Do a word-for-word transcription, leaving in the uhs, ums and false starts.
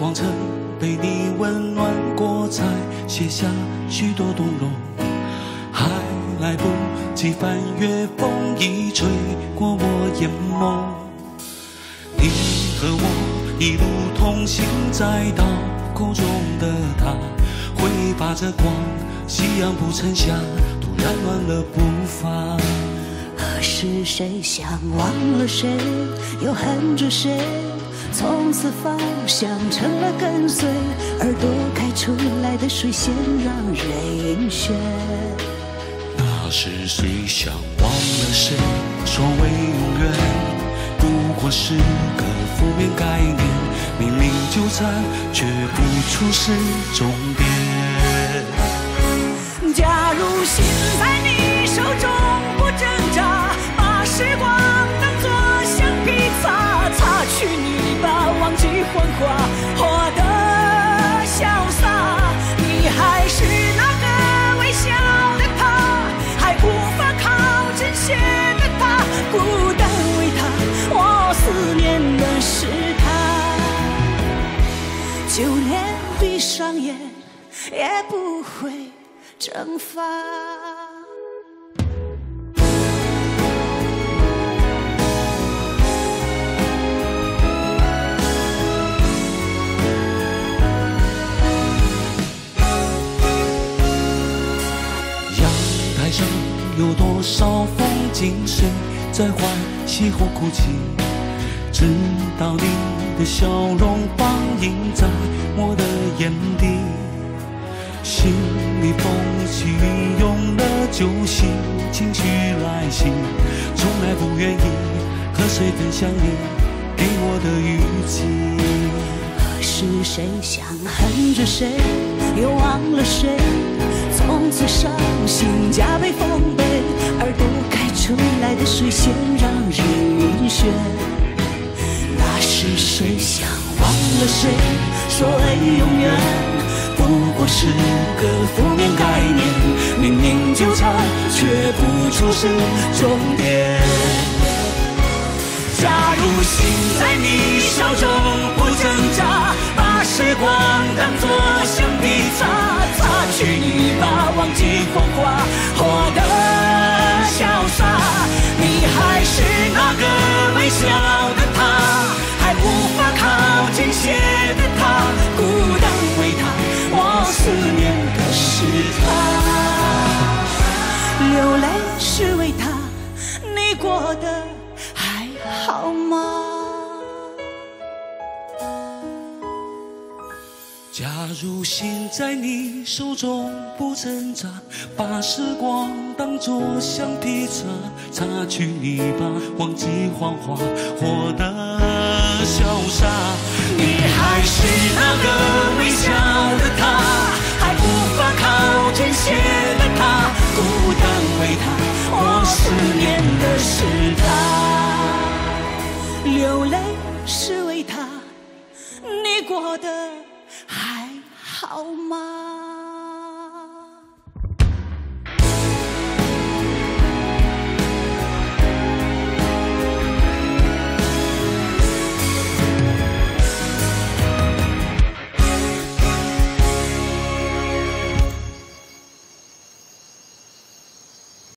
光曾被你温暖过，才写下许多动容，还来不及翻阅，风已吹过我眼眸。你和我一路同行，在道口中的他挥发着光，夕阳不曾下，突然乱了步伐。 何时谁想忘了谁，又恨着谁？从此方向成了跟随，耳朵开出来的水仙让人晕眩。 那是谁想忘了谁？所谓永远不过是个负面概念，明明纠缠却不出是终点。 假如心在你手中不挣扎，把时光当作橡皮擦，擦去你吧，忘记谎话，活得潇洒。你还是那个微笑的他，还无法靠真些的他，孤单为他，我思念的是他，就连闭上眼也不会蒸发。 阳台上有多少风景，谁在欢喜或哭泣？直到你的笑容放映在我的眼底，心里风起云涌了就行，情绪来袭，从来不愿意和谁分享你给我的语气。 何时谁想恨着谁，又忘了谁？从此伤心加倍奉陪，耳朵开出来的水仙让人晕眩。那是谁想忘了谁？所谓永远不过是个负面概念，明明纠缠却不出是终点。假如心在你手中不挣扎，把时光当作橡皮擦，擦去你吧，忘记谎话，活得潇洒。你还是那个微笑的他，还无法靠近些的他，孤单为他，我思念的是他，流泪是为他，你过得还好吗？ 假如心在你手中不挣扎，把时光当作橡皮擦，擦去你吧，忘记谎话，活得潇洒。 你还是那个微笑的他，还无法靠近些的他，孤单为他，我思念的是他，流泪是为他，你过得还好吗？